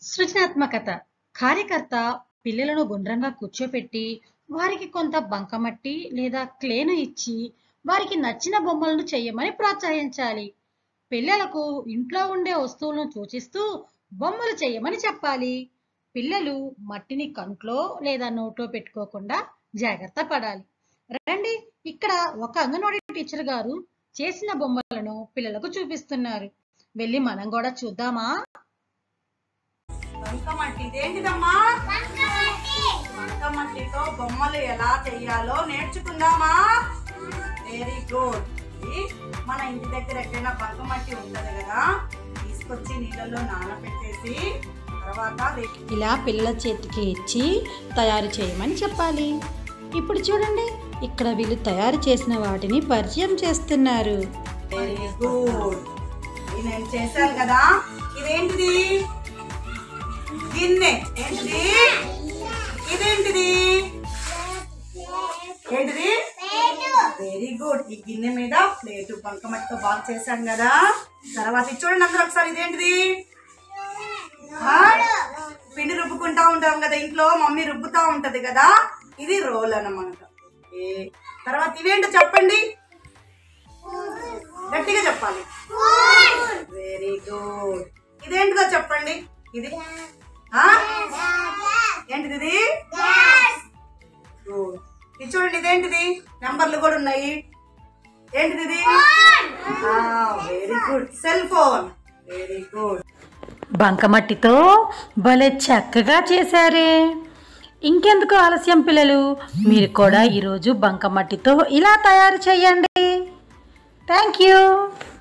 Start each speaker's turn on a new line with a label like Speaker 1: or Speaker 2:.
Speaker 1: సృజనాత్మకత కార్యకర్త పిల్లలను గుండ్రంగా కూర్చోపెట్టి వారికి కొంత బంకమట్టి లేదా క్లేను ఇచ్చి వారికి నచ్చిన బొమ్మలను చేయమని ప్రోత్సహించాలి. పిల్లలకు ఇంట్లో ఉండే వస్తువులను సూచిస్తూ బొమ్మలు చేయమని చెప్పాలి. పిల్లలు మట్టిని కంట్లో లేదా నోట్లో పెట్టుకోకుండా జాగ్రత్త పడాలి. రండి, ఇక్కడ ఒక అంగన్వాడీ టీచర్ గారు చేసిన బొమ్మలను పిల్లలకు చూపిస్తున్నారు. వెళ్ళి మనం కూడా చూద్దామా?
Speaker 2: బంకమట్టి ఇదేంటిదమ్మా? బంకమట్టితో బొమ్మలు ఎలా చెయ్యాలో నేర్చుకుందామా? Very good. మన ఇంటి దగ్గర ఎక్కడైనా బంకమట్టి ఉంటది కదా, తీసుకొచ్చి నీళ్ళలో నానబెట్టేసి తర్వాత
Speaker 1: ఇలా పిల్లల చేతికి ఇచ్చి తయారు చేయమని చెప్పాలి. ఇప్పుడు చూడండి, ఇక్కడ వీళ్ళు తయారు చేసిన వాటిని పరిచయం చేస్తున్నారు.
Speaker 2: Very good. నేను చేశాను కదా. ఇదేంటిది? గిన్నె. ఏంటిది? ఇదేంటిది? ఏంటిది? Very good. ఈ గిన్నె మీద ప్లేటు బంకమట్టితో బాగా చేశాను కదా. తర్వాత చూడండి అందరూ ఒకసారి, ఇదేంటిది? పిండి రుబ్బుకుంటా ఉంటాం కదా ఇంట్లో, మమ్మీ రుబ్బుతా ఉంటది కదా, ఇది రోల్ అన్నమాట. తర్వాత ఇవేంటో చెప్పండి, గట్టిగా చెప్పాలి. Very good. ఇదేంటిదో చెప్పండి. ఇది ఏంటిది? ఇది ఇది చూడండి, ఇదేంటిది? నెంబర్లు కూడా ఉన్నాయి. ఏంటిది? ఇది very good, cell phone. Very good.
Speaker 1: బంకమట్టితో భలే చక్కగా చేశారే. ఇంకెందుకు ఆలస్యం పిల్లలు, మీరు కూడా ఈరోజు బంకమట్టితో ఇలా తయారు చేయండి. Thank you.